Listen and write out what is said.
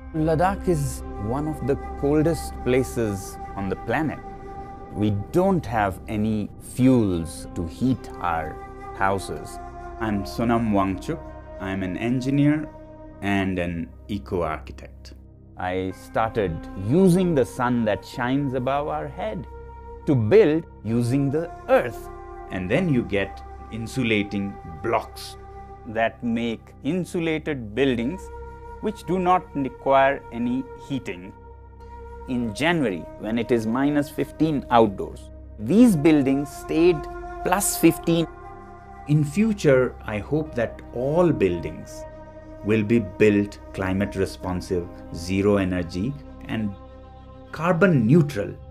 Ladakh is one of the coldest places on the planet. We don't have any fuels to heat our houses. I'm Sonam Wangchuck. I'm an engineer and an eco-architect. I started using the sun that shines above our head to build using the earth. And then you get insulating blocks that make insulated buildings which do not require any heating. In January, when it is minus 15 outdoors, these buildings stayed plus 15. In future, I hope that all buildings will be built climate responsive, zero energy and carbon neutral.